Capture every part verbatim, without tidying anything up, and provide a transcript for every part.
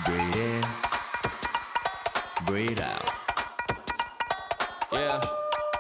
Breathe in, breathe out. Yeah.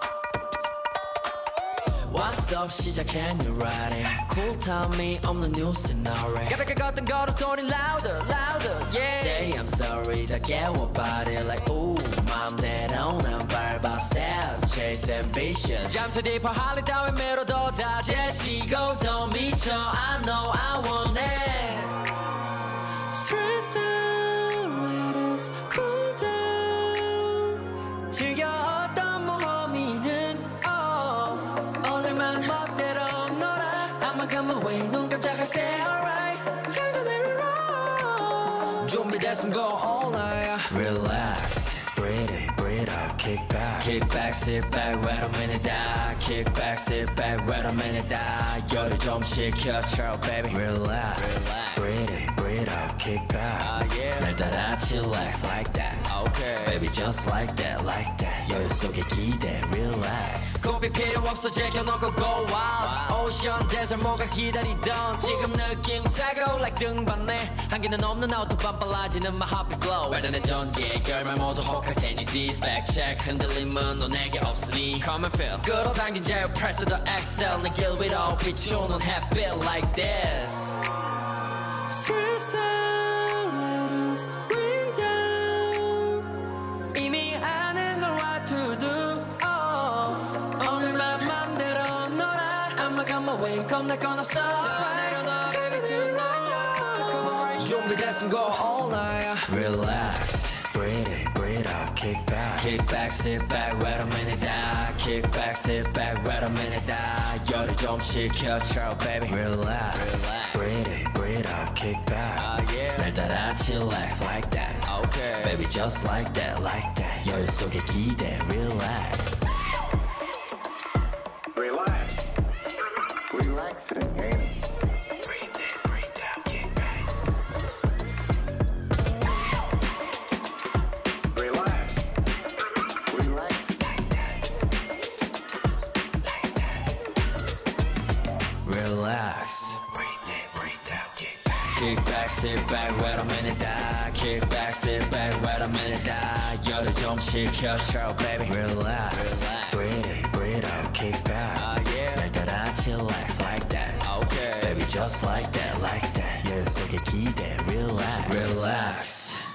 What's up 시작해 new writing Cool timing 없는 new scenario 가볍게 걷던 걸음 소리 louder louder yeah Say I'm sorry 다 깨워버려 like ooh 맘대로 난 밟아 style chase ambition 잠시 딥어 할리 따윈 미뤄도 다 제치고 더 미쳐 I know I want it Stress out let us cool down 즐겨 어떤 모험이든 오늘만 멋대로 놀아 I'ma come away 눈 깜짝할 say alright 잘도 내리 roll 준비됐으면 go all night Relax, breathe in, breathe out, kick back Kick back, sit back, wait a minute die Kick back, sit back, wait a minute die 열을 좀 식혀줘 baby Relax, Relax. breathe in, breathe out, kick back uh, yeah. 날 따라 chillax like that okay. Baby just like that, like that 여유 속에 기대, relax 고비 필요 없어 제껴놓고 go wild Ocean, desert 뭐가 기다리던 지금 느낌 타고 like 등반네 한계는 없는 autobahn 빨라지는 my heartbeat glow 외단의 전개 결말 모두 혹할 테니 Z's fact check 흔들림은 너 내게 없으니 Come and feel 끌어당긴 제어 press the excel 내 길 위로 비추는 햇빛 like this Stress out, let us bring down 이미 아는 걸 what to do oh. 오늘만 맘대로 놀아 I'ma come away 겁날 건 없어 준비됐으면 go all night Relax, breathe in, breathe out, kick back Kick back, sit back, wait a minute die Kick back, sit back, wait a minute die 열을 좀 식혀줘 baby Relax, Relax. breathe in, breathe out, kick back uh, yeah. 날 따라 chillax like that okay. Baby just like that, like that 여유 속에 기대, relax Relax Relax again Breathe in, breathe out, kick back Relax Relax like that like that Relax Breathe in, breathe out, kick back Kick back, sit back, wait a minute die Kick back, sit back, wait a minute die 열을 좀 식혀줘 baby Relax, Relax. breathe in, breathe out, kick back uh, yeah. 날 따라 chillax like that okay. Baby just like that, like that 여유 속에 기대, relax Relax